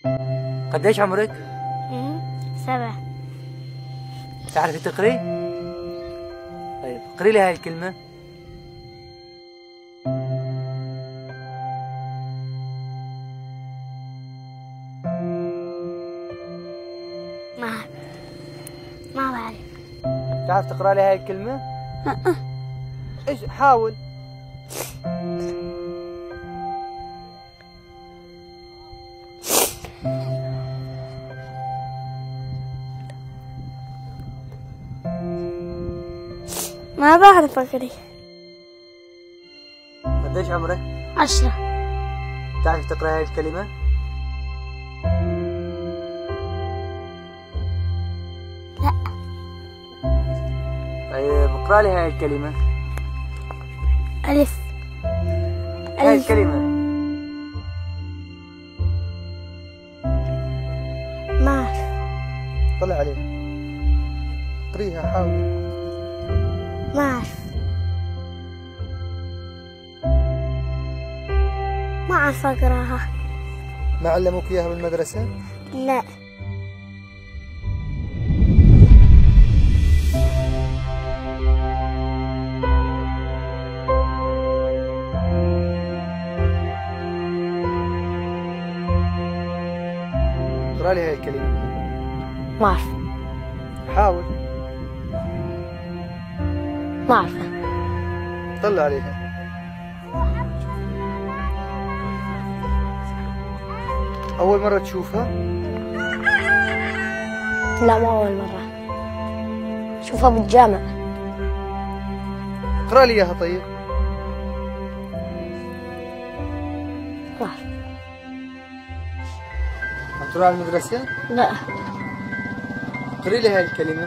قديش عمرك؟ 7. تعرفي تقري؟ طيب اقري لي هاي الكلمة. ما ما بعرف. تعرف تقرأ لي هاي الكلمة؟ ايش حاول. ما بعرف أقري. قديش عمرك؟ 10. تعرف تقرأ هاي الكلمة؟ لا. طيب اقرأ لي هاي الكلمة. ألف. هاي الكلمة. ما أعرف. طلع عليك. اقريها حاول. ما أعرف. ما أعرف أقراها. ما علموك إياها بالمدرسة؟ لا. اقرأ لي هاي الكلمة. ما أعرف. حاول. ما أعرف. طلع عليها. أول مرة تشوفها؟ لا، مو أول مرة. شوفها بالجامع. اقرأ لي إياها طيب. ما أعرف. عم تروح على المدرسة؟ لا. اقرأ لي هاي الكلمة.